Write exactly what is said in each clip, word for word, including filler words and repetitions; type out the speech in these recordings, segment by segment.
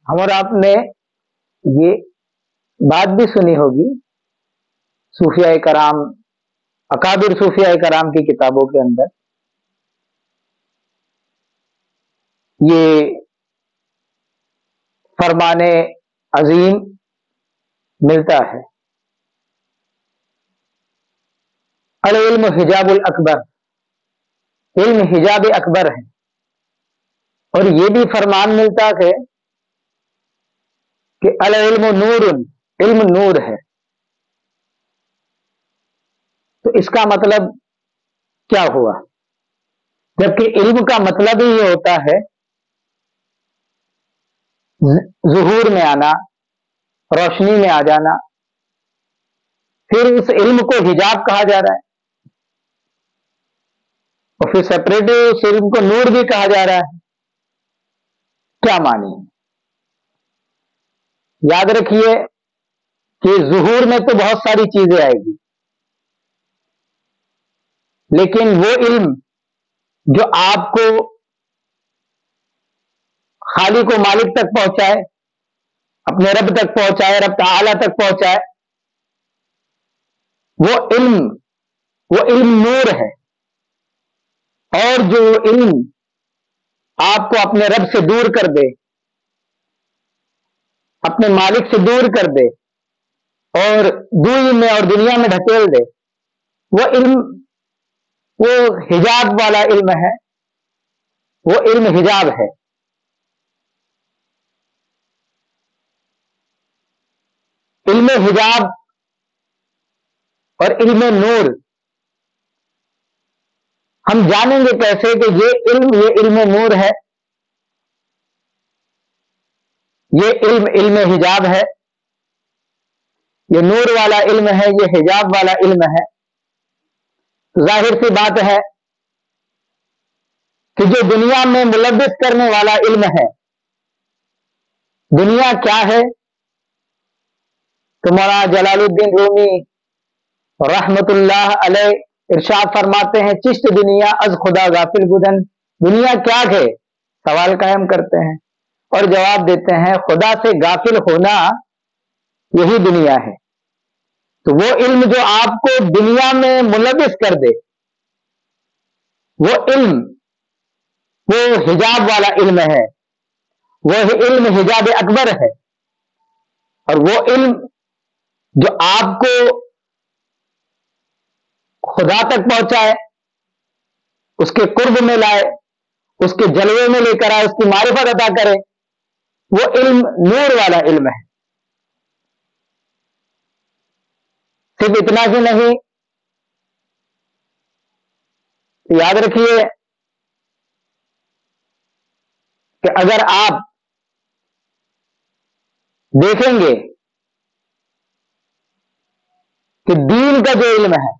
ہم اور آپ نے یہ بات بھی سنی ہوگی صوفیاء کرام، اکابر صوفیاء کرام کی کتابوں کے اندر یہ فرمان عظیم ملتا ہے، العلم حجاب الاکبر، علم حجاب اکبر ہے۔ اور یہ بھی فرمان ملتا ہے کہ العلم نور، علم نور ہے۔ تو اس کا مطلب کیا ہوا؟ جبکہ علم کا مطلب ہی یہ ہوتا ہے ظہور میں آنا، روشنی میں آ جانا، پھر اس علم کو حجاب کہا جا رہا ہے، اور پھر سپریٹ اس علم کو نور بھی کہا جا رہا ہے۔ کیا معنی ہے؟ یاد رکھیے کہ ظہور میں تو بہت ساری چیزیں آئے گی، لیکن وہ علم جو آپ کو خالق و مالک تک پہنچائے، اپنے رب تک پہنچائے، رب تعالی تک پہنچائے، وہ علم وہ علم نور ہے۔ اور جو علم آپ کو اپنے رب سے دور کر دے، اپنے مالک سے دور کر دے اور دوئی میں اور دنیا میں ڈھکیل دے، وہ علم وہ حجاب والا علم ہے، وہ علم حجاب ہے۔ علم حجاب اور علم نور ہم جانیں گے کیسے کہ یہ علم یہ علم نور ہے، یہ علم علم حجاب ہے، یہ نور والا علم ہے، یہ حجاب والا علم ہے۔ ظاہر سی بات ہے کہ جو دنیا میں ملبس کرنے والا علم ہے، دنیا کیا ہے؟ تو مولانا جلال الدین رومی رحمت اللہ علیہ ارشاد فرماتے ہیں، چشت دنیا از خدا غافل بودن، دنیا کیا ہے؟ سوال قائم کرتے ہیں اور جواب دیتے ہیں خدا سے غافل ہونا یہی دنیا ہے۔ تو وہ علم جو آپ کو دنیا میں ملبس کر دے، وہ علم وہ حجاب والا علم ہے، وہ علم حجاب اکبر ہے۔ اور وہ علم جو آپ کو خدا تک پہنچائے، اس کے قرب میں لائے، اس کے جلوے میں لے کر آئے، اس کی معرفت عطا کرے، وہ علم نور والا علم ہے۔ صرف اتنا ہی نہیں، یاد رکھیے کہ اگر آپ دیکھیں گے کہ دین کا جو علم ہے،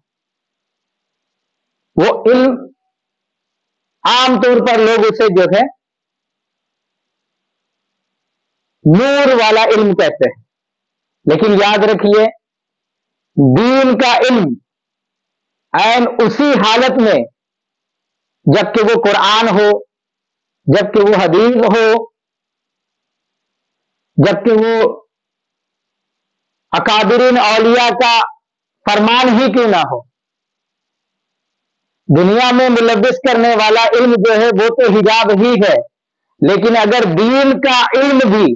وہ علم عام طور پر لوگ اسے جو ہے نور والا علم کہتے ہیں، لیکن یاد رکھیے دین کا علم عین اسی حالت میں جبکہ وہ قرآن ہو، جبکہ وہ حدیث ہو، جبکہ وہ اکابرین اولیاء کا فرمان ہی کیوں نہ ہو، دنیا میں ملبس کرنے والا علم جو ہے وہ تو حجاب ہی ہے، لیکن اگر دین کا علم بھی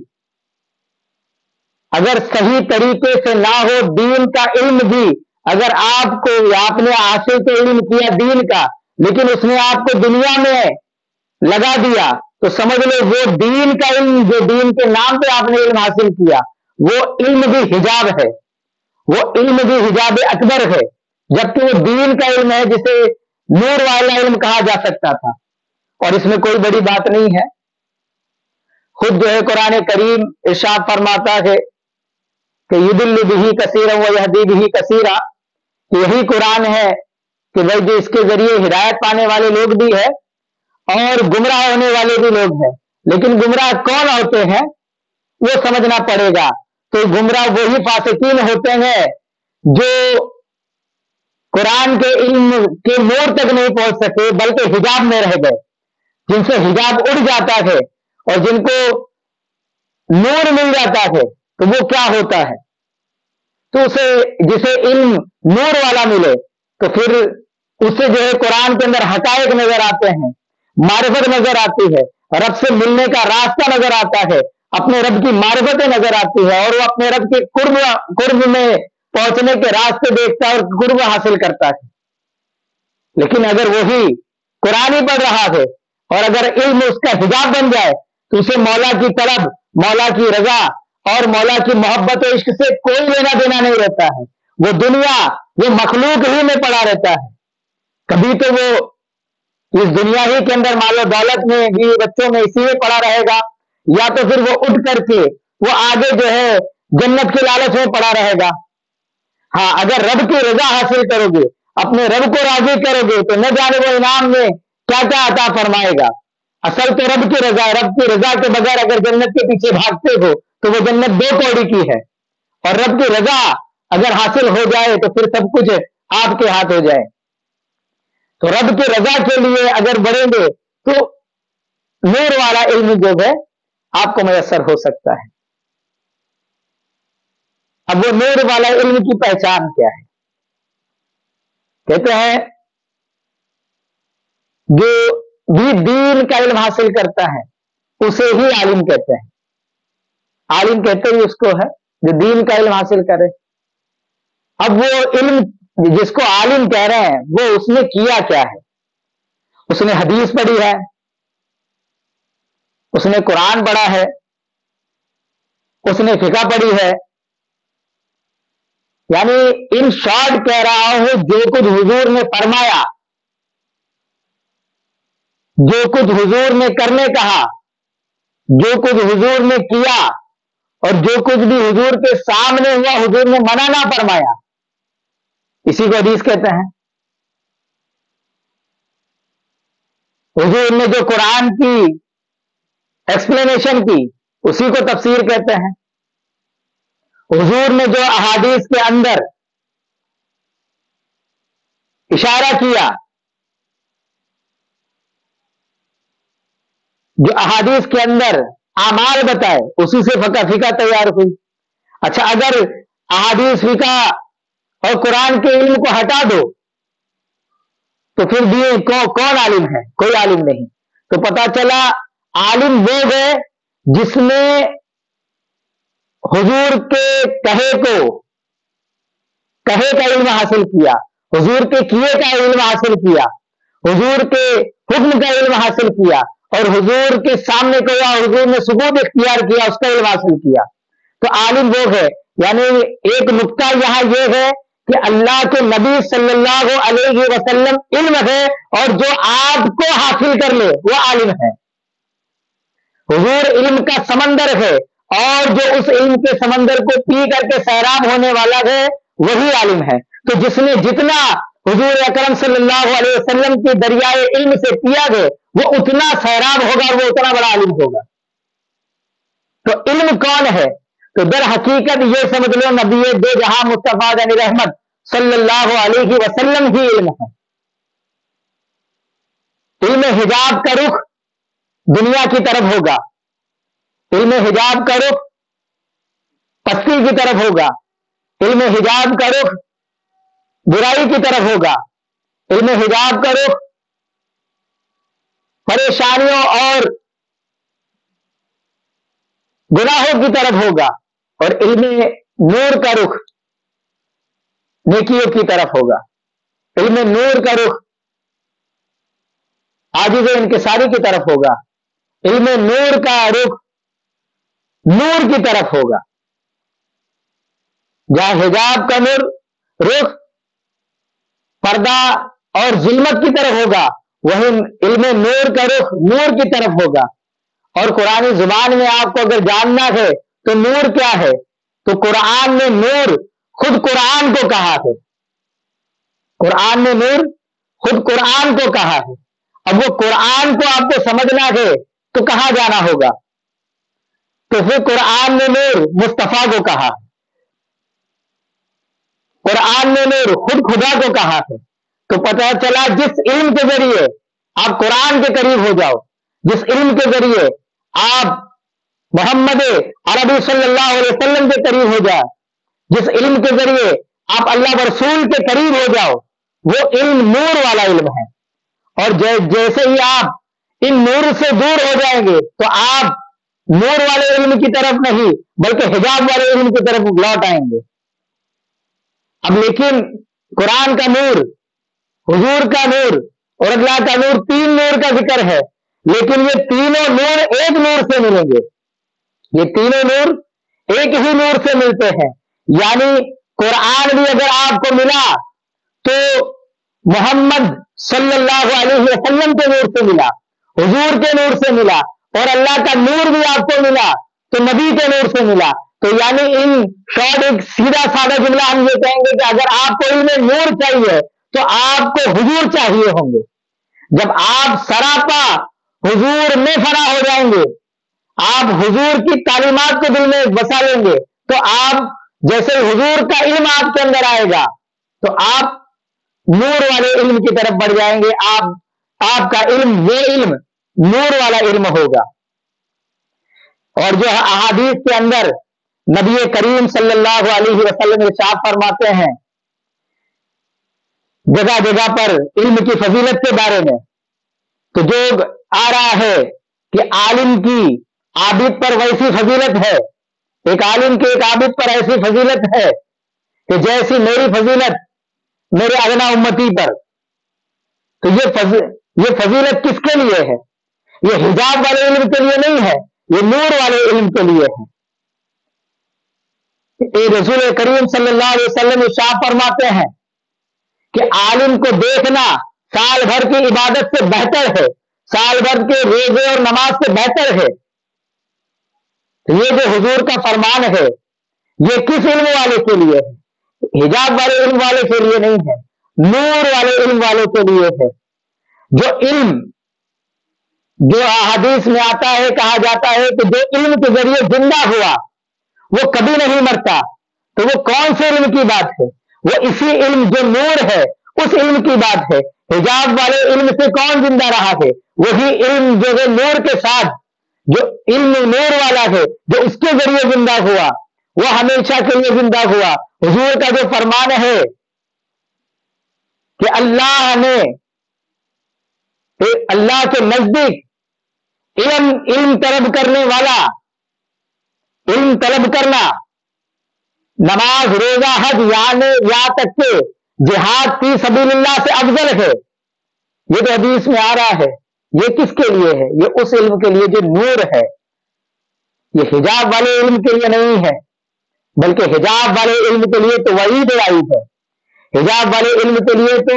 اگر صحیح طریقے سے نہ ہو، دین کا علم بھی اگر آپ کو آپ نے حاصل تو علم کیا دین کا، لیکن اس نے آپ کو دنیا میں لگا دیا، تو سمجھ لو وہ دین کا علم جو دین کے نام پہ آپ نے علم حاصل کیا، وہ علم بھی حجاب ہے، وہ علم بھی حجاب اکبر ہے، جبکہ وہ دین کا علم ہے جسے نور والا علم کہا جا سکتا تھا۔ اور اس میں کوئی بڑی بات نہیں ہے، خود جو ہے قرآن کریم ارشاد فرماتا ہے کہ یضل بہ کثیرا ویہدی بہ کثیرا، کہ یہی قرآن ہے کہ بھائی جو اس کے ذریعے ہدایت پانے والے لوگ بھی ہیں اور گمراہ ہونے والے بھی لوگ ہیں، لیکن گمراہ کون ہوتے ہیں وہ سمجھنا پڑے گا۔ تو گمراہ وہی فاسقین ہوتے ہیں جو قرآن کے علم کے نور تک نہیں پہنچ سکے بلکہ حجاب میں رہ گئے، جن سے حجاب اڑ جاتا ہے اور جن کو نور مل جاتا ہے تو وہ کیا ہوتا ہے؟ تو اسے جسے علم نور والا ملے تو پھر اسے جو ہے قرآن کے اندر حقائق نظر آتے ہیں، معرفت نظر آتی ہے، رب سے ملنے کا راستہ نظر آتا ہے، اپنے رب کی معرفتیں نظر آتی ہے، اور وہ اپنے رب کے قرب قرب میں پہنچنے کے راستے دیکھتا ہے اور قرب حاصل کرتا ہے۔ لیکن اگر وہی قرآن ہی پڑھ رہا ہے اور اگر علم اس کا حجاب بن جائے تو اسے مولا کی طلب، مولا کی رضا اور مولا کی محبت و عشق سے کوئی لینا دینا نہیں رہتا ہے۔ وہ دنیا، وہ مخلوق ہی میں پڑا رہتا ہے۔ کبھی تو وہ اس دنیا ہی کے اندر مال و دولت میں بھی بچوں میں اسی میں پڑا رہے گا، یا تو پھر وہ اٹھ کر کے وہ آگے جو ہے جنت کے لالچ میں پڑا رہے گا۔ ہاں، اگر رب کی رضا حاصل کرو گے، اپنے رب کو راضی کرو گے تو نہ جانے وہ انعام میں کیا کیا عطا فرمائے گا۔ اصل تو رب کی رضا ہے، رب کی رضا کے بغیر اگر جنت کے پیچھے بھاگتے ہو تو وہ جنت دو کوڑی کی ہے، اور رب کی رضا اگر حاصل ہو جائے تو پھر سب کچھ آپ کے ہاتھ ہو جائے۔ تو رب کی رضا کے لیے اگر بڑھیں گے تو نور والا علم جو ہے آپ کو میسر ہو سکتا ہے۔ اب وہ نور والا علم کی پہچان کیا ہے؟ کہتے ہیں جو بھی دین کا علم حاصل کرتا ہے اسے ہی عالم کہتے ہیں۔ عالم کہتے ہی اس کو ہے جو دین کا علم حاصل کرے۔ اب وہ علم جس کو عالم کہہ رہے ہیں وہ اس نے کیا کیا ہے؟ اس نے حدیث پڑھی ہے، اس نے قرآن پڑھا ہے، اس نے فقہ پڑھی ہے، یعنی ان شارٹ کہہ رہا ہوں جو کچھ حضور نے فرمایا، جو کچھ حضور نے کرنے کہا، جو کچھ حضور نے کیا، اور جو کچھ بھی حضور کے سامنے ہوا حضور نے منع نہ فرمایا، اسی کو حدیث کہتے ہیں۔ حضور نے جو قرآن کی ایکسپلینیشن کی اسی کو تفسیر کہتے ہیں۔ حضور نے جو احادیث کے اندر اشارہ کیا، جو احادیث کے اندر اعمال بتائے، اسی سے فقہ فقہ تیار ہوئی۔ اچھا، اگر احادیث فقہ اور قرآن کے علم کو ہٹا دو تو پھر بھی کون عالم ہے؟ کوئی عالم نہیں۔ تو پتا چلا عالم وہ ہے جس نے حضور کے کہے کو کہے کا علم حاصل کیا، حضور کے کیے کا علم حاصل کیا، حضور کے حکم کا علم حاصل کیا، اور حضور کے سامنے کو یا حضور نے ثبوت اختیار کیا اس کا علم حاصل کیا۔ تو عالم وہ ہے، یعنی ایک نقطہ یہاں یہ ہے کہ اللہ کے نبی صلی اللہ علیہ وسلم علم ہے، اور جو آپ کو حاصل کر لے وہ عالم ہے۔ حضور علم کا سمندر ہے، اور جو اس علم کے سمندر کو پی کر کے سیراب ہونے والا ہے وہی عالم ہے۔ تو جس نے جتنا حضور اکرم صلی اللہ علیہ وسلم کی دریائے علم سے پیا گئے وہ اتنا سیراب ہوگا، وہ اتنا بڑا عالم ہوگا۔ تو علم کون ہے؟ تو در حقیقت یہ سمجھ لو نبی دو جہاں مصطفیٰ یعنی رحمت صلی اللہ علیہ وسلم ہی علم ہے۔ علم حجاب کا رخ دنیا کی طرف ہوگا، علم حجاب کا رخ پستی کی طرف ہوگا، علم حجاب کا رخ برائی کی طرف ہوگا، علم حجاب کا رخ پریشانیوں اور گناہوں کی طرف ہوگا، اور علم نور کا رخ نیکیوں کی طرف ہوگا۔ علم نور کا رخ عاجز و انکساری کی طرف ہوگا، علم نور کا رخ نور کی طرف ہوگا۔ جہاں حجاب کا نور رخ پردہ اور ظلمت کی طرف ہوگا، وہی علم نور کا رخ نور کی طرف ہوگا۔ اور قرآن زبان میں آپ کو اگر جاننا ہے تو نور کیا ہے، تو قرآن نے نور خود قرآن کو کہا ہے، قرآن نے نور خود قرآن کو کہا ہے۔ اب وہ قرآن کو آپ کو سمجھنا ہے تو کہاں جانا ہوگا؟ تو پھر قرآن نے نور مصطفیٰ کو کہا، قرآن نے نور خود خدا کو کہا ہے۔ تو پتہ چلا جس علم کے ذریعے آپ قرآن کے قریب ہو جاؤ، جس علم کے ذریعے آپ محمد عربی صلی اللہ علیہ وسلم کے قریب ہو جائے، جس علم کے ذریعے آپ اللہ و رسول کے قریب ہو جاؤ، وہ علم نور والا علم ہے۔ اور جیسے ہی آپ ان نور سے دور ہو جائیں گے تو آپ نور والے علم کی طرف نہیں بلکہ حجاب والے علم کی طرف لوٹ آئیں گے۔ اب لیکن قرآن کا نور، حضور کا نور اور اللہ کا نور، تین نور کا ذکر ہے، لیکن یہ تینوں نور ایک نور سے ملیں گے۔ یہ تینوں نور ایک ہی نور سے ملتے ہیں، یعنی قرآن بھی اگر آپ کو ملا تو محمد صلی اللہ علیہ وسلم کے نور سے ملا، حضور کے نور سے ملا، اور اللہ کا نور بھی آپ کو ملا تو نبی کے نور سے ملا۔ تو یعنی ان شارٹ ایک سیدھا سادہ جملہ ہم یہ کہیں گے کہ اگر آپ کو علم نور چاہیے تو آپ کو حضور چاہیے ہوں گے۔ جب آپ سراپا حضور میں فنا ہو جائیں گے، آپ حضور کی تعلیمات کو دل میں بسا لیں گے، تو آپ جیسے حضور کا علم آپ کے اندر آئے گا تو آپ نور والے علم کی طرف بڑھ جائیں گے۔ آپ آپ کا علم یہ علم نور والا علم ہوگا۔ اور جو احادیث کے اندر نبی کریم صلی اللہ علیہ وسلم ارشاد فرماتے ہیں جگہ جگہ پر علم کی فضیلت کے بارے میں، تو جو آ رہا ہے کہ عالم کی عابد پر ویسی فضیلت ہے، ایک عالم کے ایک عابد پر ایسی فضیلت ہے کہ جیسی میری فضیلت میرے ادنا امتی پر۔ تو یہ فضیلت یہ فضیلت کس کے لیے ہے؟ یہ حجاب والے علم کے لیے نہیں ہے، یہ نور والے علم کے لیے ہے۔ اے رسول کریم صلی اللہ علیہ وسلم ارشاد فرماتے ہیں کہ عالم کو دیکھنا سال بھر کی عبادت سے بہتر ہے، سال بھر کے روزے اور نماز سے بہتر ہے۔ یہ جو حضور کا فرمان ہے یہ کس علم والے کے لیے ہے؟ حجاب والے علم والے کے لیے نہیں ہے، نور والے علم والے کے لیے ہے۔ جو علم جو احادیث میں آتا ہے، کہا جاتا ہے کہ جو علم کے ذریعے زندہ ہوا وہ کبھی نہیں مرتا، تو وہ کون سے علم کی بات ہے؟ وہ اسی علم جو نور ہے اس علم کی بات ہے۔ حجاب والے علم سے کون زندہ رہا ہے؟ وہی علم جو ہے نور کے ساتھ، جو علم نور والا ہے، جو اس کے ذریعے زندہ ہوا وہ ہمیشہ کے لیے زندہ ہوا۔ حضور کا جو فرمان ہے کہ اللہ نے اللہ کے نزدیک علم علم طلب کرنے والا، علم طلب کرنا نماز روزہ حج یعنی یہاں تک کہ جہاد فی سبیل اللہ سے افضل ہے۔ یہ تو حدیث میں آ رہا ہے۔ یہ کس کے لیے ہے؟ یہ اس علم کے لیے جو نور ہے۔ یہ حجاب والے علم کے لیے نہیں ہے، بلکہ حجاب والے علم کے لیے تو وعید آئی ہے، حجاب والے علم کے لیے تو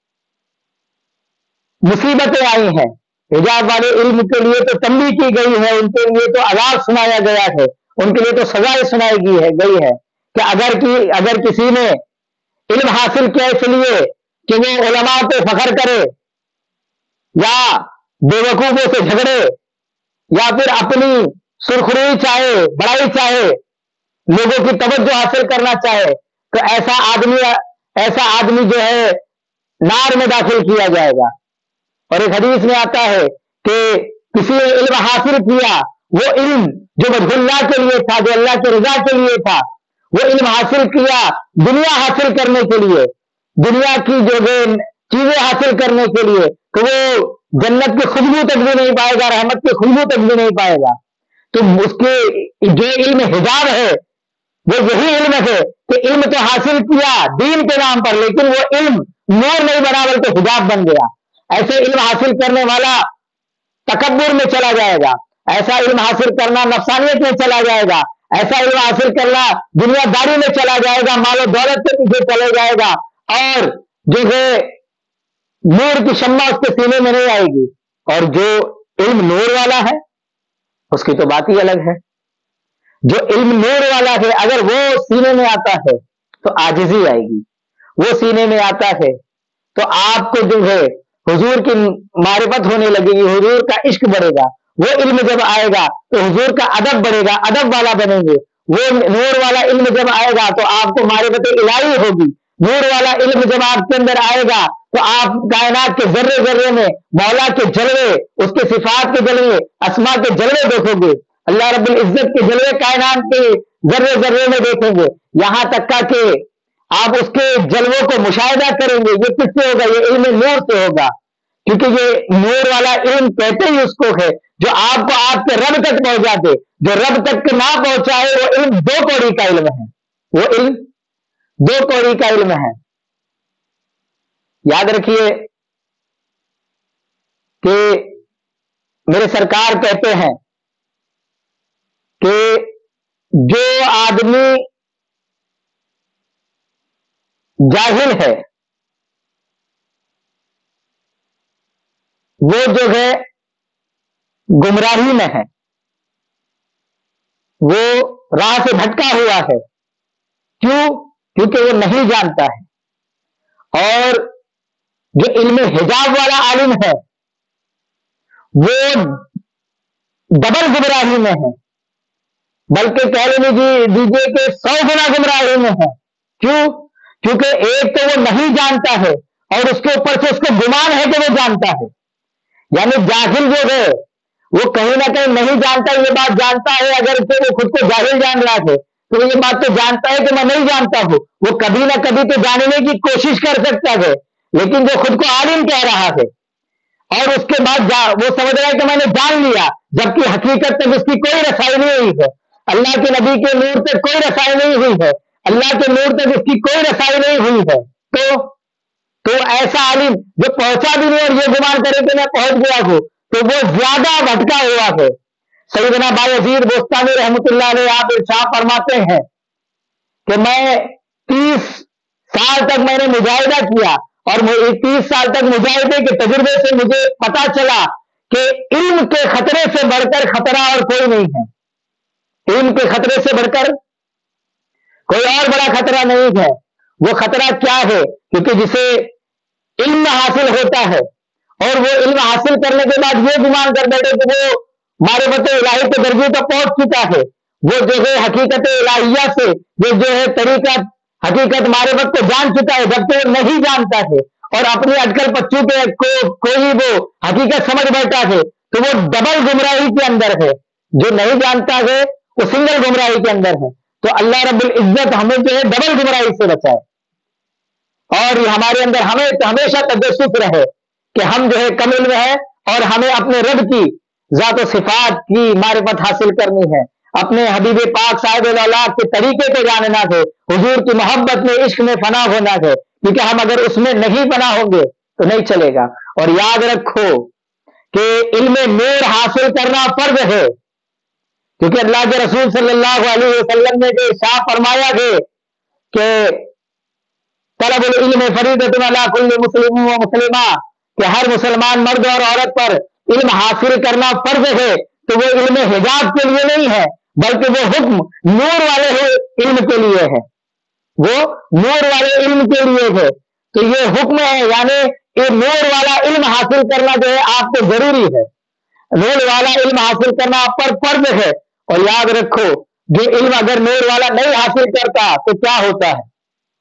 مصیبتیں آئی ہیں، حجاب والے علم کے لیے تو تنبیہ کی گئی ہے، ان کے لیے تو عذاب سنایا گیا ہے، ان کے لیے تو سزائیں سنائی گئی ہے گئی ہے کہ اگر کی اگر کسی نے علم حاصل کیا اس لیے کہ وہ علماء پہ فخر کرے یا بیوقوفوں سے جھگڑے یا پھر اپنی سرخروئی چاہے، بڑائی چاہے، لوگوں کی توجہ حاصل کرنا چاہے، تو ایسا آدمی ایسا آدمی جو ہے نار میں داخل کیا جائے گا۔ اور ایک حدیث میں آتا ہے کہ کسی نے علم حاصل کیا، وہ علم جو وجہ اللہ کے لیے تھا، جو اللہ کی رضا کے لیے تھا، وہ علم حاصل کیا دنیا حاصل کرنے کے لیے، دنیا کی جو چیزیں حاصل کرنے کے لیے، تو وہ جنت کی خوشبو تک بھی نہیں پائے گا، رحمت کی خوشبو تک بھی نہیں پائے گا۔ تو اس کے جو علم حجاب ہے وہ یہی علم ہے کہ علم تو حاصل کیا دین کے نام پر، لیکن وہ علم نور نہیں بنا بلکہ حجاب بن گیا۔ ایسے علم حاصل کرنے والا تکبر میں چلا جائے گا، ایسا علم حاصل کرنا نفسانیت میں چلا جائے گا، ایسا علم حاصل کرنا دنیا داری میں چلا جائے گا، مال و دولت کے پیچھے چلے جائے گا، اور جو ہے نور کی شمع اس کے سینے میں نہیں آئے گی۔ اور جو علم نور والا ہے اس کی تو بات ہی الگ ہے۔ جو علم نور والا ہے اگر وہ سینے میں آتا ہے تو عاجزی آئے گی، وہ سینے میں آتا ہے تو آپ کو جو ہے حضور کی معرفت ہونے لگے گی، حضور کا عشق بڑھے گا۔ وہ علم جب آئے گا تو حضور کا ادب بڑھے گا، ادب والا بنیں گے۔ وہ نور والا علم جب آئے گا تو آپ کو معرفت الہی ہوگی۔ نور والا علم جب آپ کے اندر آئے گا تو آپ کائنات کے ذرے ذرے میں مولا کے جلوے، اس کے صفات کے جلوے، اسماء کے جلوے دیکھو گے۔ اللہ رب العزت کے جلوے کائنات کے ذرے ذرے میں دیکھیں گے، یہاں تک کا کہ آپ اس کے جلووں کو مشاہدہ کریں گے۔ یہ کس سے ہوگا؟ یہ علم نور سے ہوگا، کیونکہ یہ نور والا علم کہتے ہی اس کو ہے جو آپ کو آپ کے رب تک پہنچا دے۔ جو رب تک نہ پہنچائے وہ علم دو کوڑی کا علم ہے، وہ علم دو کوڑی کا علم ہے۔ یاد رکھیے کہ میرے سرکار کہتے ہیں کہ جو آدمی جاہل ہے وہ جو ہے گمراہی میں ہے، وہ راہ سے بھٹکا ہوا ہے۔ کیوں؟ کیونکہ وہ نہیں جانتا ہے۔ اور جو علم حجاب والا عالم ہے وہ ڈبل گمراہی میں ہے، بلکہ کہہ لیجیے دیجیے کہ سو گنا گمراہی میں ہے۔ کیوں؟ کیونکہ ایک تو وہ نہیں جانتا ہے اور اس کے اوپر سے اس کو گمان ہے کہ وہ جانتا ہے۔ یعنی جاہل جو ہے وہ کہیں نہ کہیں نہیں جانتا، یہ بات جانتا ہے، اگر کہ وہ خود کو جاہل جان رہا ہے تو یہ بات تو جانتا ہے کہ میں نہیں جانتا ہوں۔ وہ کبھی نہ کبھی تو جاننے کی کوشش کر سکتا ہے، لیکن جو خود کو عالم کہہ رہا ہے اور اس کے بعد وہ سمجھ رہا ہے کہ میں نے جان لیا، جبکہ حقیقت تک اس کی کوئی رسائی نہیں ہوئی ہے، اللہ کے نبی کے نور تک کوئی رسائی نہیں ہوئی ہے، اللہ کے نور تک اس کی کوئی رسائی نہیں ہوئی ہے۔ تو تو ایسا عالم جو پہنچا بھی نہیں اور یہ گمان کرے کہ میں پہنچ گیا ہوں تو وہ زیادہ بھٹکا ہوا ہے۔ سیدنا بایزید بستانی رحمۃ اللہ علیہ آپ ارشاد فرماتے ہیں کہ میں تیس سال تک میں نے مجاہدہ کیا اور تیس سال تک مجاہدے کے تجربے سے مجھے پتا چلا کہ علم کے خطرے سے بڑھ کر خطرہ اور کوئی نہیں ہے۔ علم کے خطرے سے بڑھ کر کوئی اور بڑا خطرہ نہیں ہے۔ وہ خطرہ کیا ہے؟ کیونکہ جسے علم حاصل ہوتا ہے اور وہ علم حاصل کرنے کے بعد یہ گمان کر بیٹھے کہ وہ معرفت الہی کے درجے تک پہنچ چکا ہے، وہ جو ہے حقیقت الہیہ سے جو جو ہے طریقہ حقیقت معرفت کو جان چکا ہے، جبکہ وہ نہیں جانتا ہے اور اپنی اٹکل پچو کے کو کوئی وہ حقیقت سمجھ بیٹھا ہے تو وہ ڈبل گمراہی کے اندر ہے۔ جو نہیں جانتا ہے وہ سنگل گمراہی کے اندر ہے۔ تو اللہ رب العزت ہمیں جو ہے ڈبل گمراہی سے بچائے اور یہ ہمارے اندر ہمیں ہمیشہ تجسس رہے کہ ہم جو ہے کم علم ہے اور ہمیں اپنے رب کی ذات و صفات کی معرفت حاصل کرنی ہے، اپنے حبیب پاک صاحب الاولاد کے طریقے کو جاننا ہے، حضور کی محبت میں عشق میں فنا ہونا ہے، کیونکہ ہم اگر اس میں نہیں فنا ہوں گے تو نہیں چلے گا۔ اور یاد رکھو کہ علم نور حاصل کرنا فرض ہے، کیونکہ اللہ کے رسول صلی اللہ علیہ وسلم نے جو ارشاد فرمایا ہے کہ طلب العلم فریضۃ علی کل مسلم و مسلمہ، کہ ہر مسلمان مرد اور عورت پر علم حاصل کرنا فرض ہے، تو وہ علم حجاب کے لیے نہیں ہے بلکہ وہ حکم نور والے علم کے لیے ہے، وہ نور والے علم کے لیے ہے۔ تو یہ حکم ہے، یعنی یہ نور والا علم حاصل کرنا جو ہے آپ کو ضروری ہے، نور والا علم حاصل کرنا آپ پر فرض ہے۔ اور یاد رکھو جو علم اگر نور والا نہیں حاصل کرتا تو کیا ہوتا ہے؟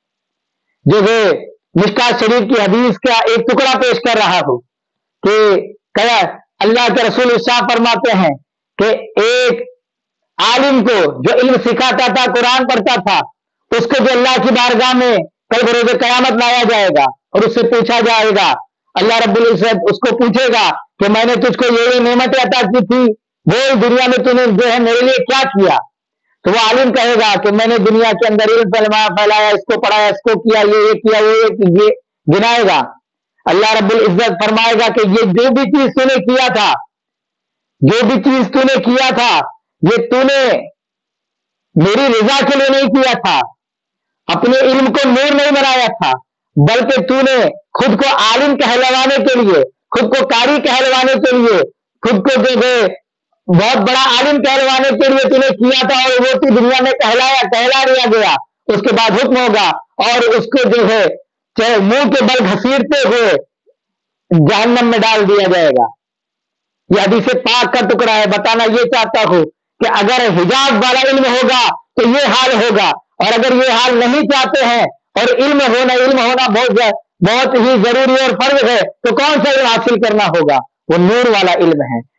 جو ہے مشکات شریف کی حدیث کا ایک ٹکڑا پیش کر رہا ہوں کہ کیا اللہ کے رسول ارشاد فرماتے ہیں کہ ایک عالم کو جو علم سکھاتا تھا، قرآن پڑھتا تھا، اس کو جو اللہ کی بارگاہ میں کل بروز قیامت لایا جائے گا اور اس سے پوچھا جائے گا، اللہ رب العزت اس کو پوچھے گا کہ میں نے تجھ کو یہ یہ نعمتیں عطا کی تھی، بول دنیا میں تو نے جو ہے میرے لیے کیا کیا؟ تو وہ عالم کہے گا کہ میں نے دنیا کے اندر علم پھیلایا، اس کو پڑھایا، اس کو کیا، یہ یہ کیا، یہ یہ گنائے گا۔ اللہ رب العزت فرمائے گا کہ یہ جو بھی چیز تو نے کیا تھا، جو بھی چیز تو نے کیا تھا، یہ تو نے میری رضا کے لیے نہیں کیا تھا، اپنے علم کو نور نہیں بنایا تھا، بلکہ تو نے خود کو عالم کہلوانے کے لیے، خود کو قاری کہلوانے کے لیے، خود کو جو ہے بہت بڑا عالم کہلوانے کے لیے تو نے کیا تھا، اور وہ تو دنیا میں کہلایا کہلا دیا گیا۔ اس کے بعد حکم ہوگا اور اس کو جو ہے چاہے منہ کے بل گھسیٹتے ہوئے جہنم میں ڈال دیا جائے گا۔ یہ حدیث پاک کا ٹکڑا ہے۔ بتانا یہ چاہتا ہوں کہ اگر حجاب والا علم ہوگا تو یہ حال ہوگا، اور اگر یہ حال نہیں چاہتے ہیں اور علم ہونا علم ہونا بہت بہت ہی ضروری اور فرض ہے، تو کون سا علم حاصل کرنا ہوگا؟ وہ نور والا علم ہے۔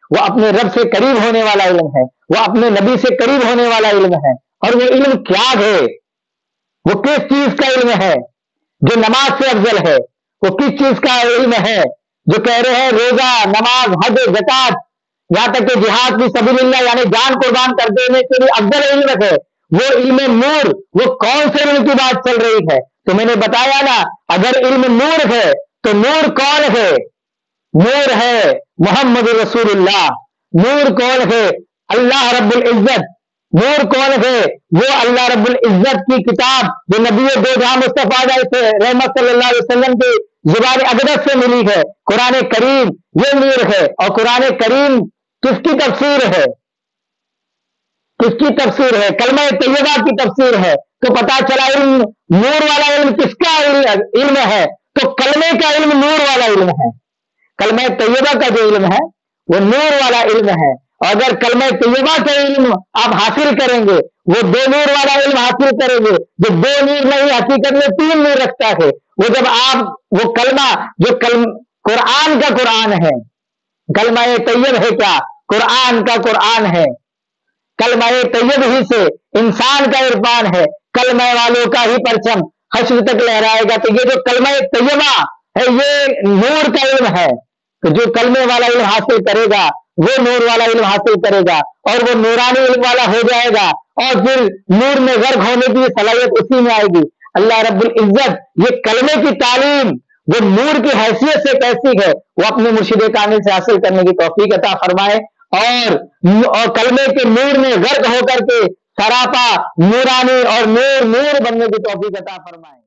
وہ اپنے رب سے قریب ہونے والا علم ہے، وہ اپنے نبی سے قریب ہونے والا علم ہے۔ اور وہ علم کیا ہے؟ وہ کس چیز کا علم ہے جو نماز سے افضل ہے؟ وہ کس چیز کا علم ہے جو کہہ رہے ہیں روزہ، نماز، حج، زکات، یہاں تک کہ جہاد فی سبیل اللہ یعنی جان قربان کر دینے کے لیے افضل علم ہے؟ وہ علم نور، وہ کون سے علم کی بات چل رہی ہے؟ تو میں نے بتایا نا، اگر علم نور ہے تو نور کون ہے؟ نور ہے محمد رسول اللہ۔ نور کون ہے؟ اللہ رب العزت۔ نور کون ہے؟ وہ اللہ رب العزت کی کتاب جو نبی دو جہاں مصطفیٰ سے رحمت صلی اللہ علیہ وسلم کی زبان اقدس سے ملی ہے، قرآن کریم، یہ نور ہے۔ اور قرآن کریم کس کی تفسیر ہے؟ کس کی تفسیر ہے؟ کلمہ طیبہ کی تفسیر ہے۔ تو پتا چلا علم نور والا علم کس کا علم ہے؟ تو کلمے کا علم نور والا علم ہے۔ کلمہ طیبہ کا جو علم ہے وہ نور والا علم ہے۔ اور اگر کلمہ طیبہ کا علم آپ حاصل کریں گے، وہ دو نور والا علم حاصل کریں گے جو دو نور نہیں، حقیقت میں تین نور رکھتا ہے۔ وہ جب آپ وہ کلمہ جو کلم قرآن کا قرآن ہے، کلمہ طیب ہے کیا؟ قرآن کا قرآن ہے۔ کلمہ طیب ہی سے انسان کا عرفان ہے، کلمہ والوں کا ہی پرچم حشر تک لہرائے گا۔ تو یہ جو کلمہ طیبہ ہے یہ نور کا علم ہے۔ تو جو کلمے والا علم حاصل کرے گا وہ نور والا علم حاصل کرے گا اور وہ نورانی علم والا ہو جائے گا، اور پھر نور میں غرق ہونے کی صلاحیت اسی میں آئے گی۔ اللہ رب العزت یہ کلمے کی تعلیم وہ نور کی حیثیت سے کیسی ہے وہ اپنے مرشد کامل سے حاصل کرنے کی توفیق عطا فرمائے، اور اور کلمے کے نور میں غرق ہو کر کے سراپا نورانی اور نور نور بننے کی توفیق عطا فرمائے۔